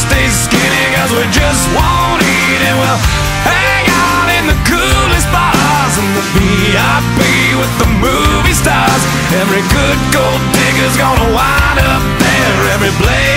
stay skinny cause we just won't eat. And we'll hang out in the coolest bars and the VIP with the movie stars. Every good gold digger's gonna wind up there. Every blade